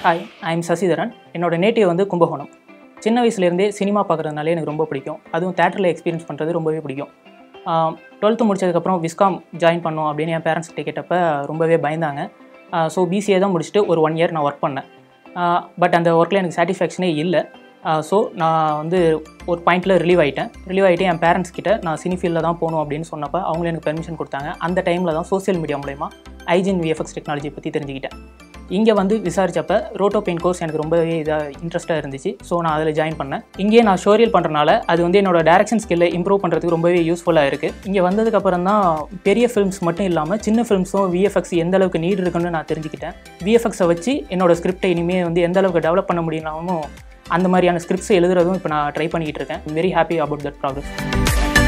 Hi, I am Sasitharan. என்னோட native வந்து கும்பகோணம். சின்ன வயசுலேருந்தே சினிமா பார்க்குறதுனாலே எனக்கு ரொம்ப பிடிக்கும். அதுவும் தேட்டரில் எக்ஸ்பீரியன்ஸ் பண்ணுறது ரொம்பவே பிடிக்கும். 12th முடிச்சதுக்கப்புறம் விஸ்காம் ஜாயின் பண்ணோம் அப்படின்னு என் பேரண்ட்ஸ் கிட்ட கேட்டப்போ ரொம்பவே பயந்தாங்க. ஸோ பிசிஏ தான் முடிச்சுட்டு ஒரு 1 year நான் ஒர்க் பண்ணேன். பட் அந்த ஒர்க்கில் எனக்கு சாட்டிஸ்ஃபேக்ஷனே இல்லை. ஸோ நான் வந்து ஒரு பாயிண்டில் ரிலீவ் ஆகிட்டு என் பேரண்ட்ஸ் கிட்ட நான் சினி ஃபீல்டில் தான் போகணும் அப்படின்னு சொன்னப்போ அவங்களே எனக்கு பெர்மிஷன் கொடுத்தாங்க. அந்த டைமில் தான் சோசியல் மீடியா மூலமா ஐஜின் விஎஃப்எக்ஸ் டெக்னாலஜி பற்றி தெரிஞ்சுக்கிட்டேன். இங்கே வந்து விசாரித்தப்போ ரோட்டோ பெயிண்ட் கோர்ஸ் எனக்கு ரொம்பவே இன்ட்ரெஸ்ட்டாக இருந்துச்சு. ஸோ நான் அதில் ஜாயின் பண்ணேன். இங்கே நான் ஷோரியல் பண்ணுறனால அது வந்து என்னோட டேரக்ஷன் ஸ்கில்லை இம்ப்ரூவ் பண்ணுறதுக்கு ரொம்பவே யூஸ்ஃபுல்லாக இருக்குது. இங்கே வந்ததுக்கப்புறம் தான் பெரிய ஃபிலிம்ஸ் மட்டும் இல்லாமல் சின்ன ஃபிலிம்ஸும் விஎஃப்எக்ஸ் எந்த அளவுக்கு நீட் இருக்குன்னு நான் தெரிஞ்சுக்கிட்டேன். விஎஃப்எக்ஸை வச்சு என்னோடய ஸ்கிரிப்டை இனிமேல் வந்து எந்த அளவுக்கு டெவலப் பண்ண முடியலாமோ அந்த மாதிரியான ஸ்கிரிப்ட்ஸ் எழுதுறதும் இப்போ நான் ட்ரை பண்ணிக்கிட்டு இருக்கேன். Very happy about that progress.